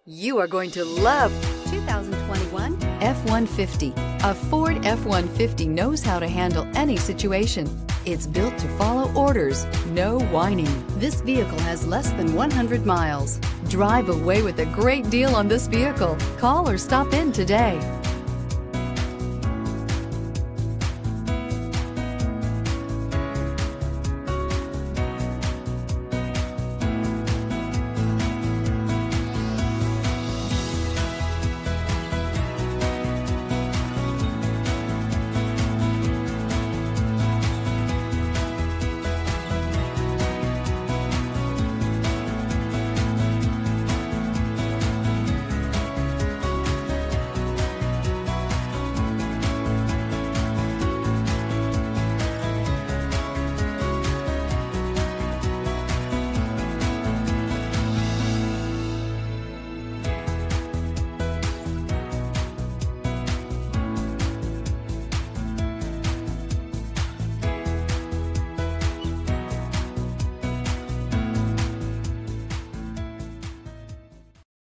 You are going to love 2021 F-150. A Ford F-150 knows how to handle any situation. It's built to follow orders, no whining. This vehicle has less than 100 miles. Drive away with a great deal on this vehicle. Call or stop in today.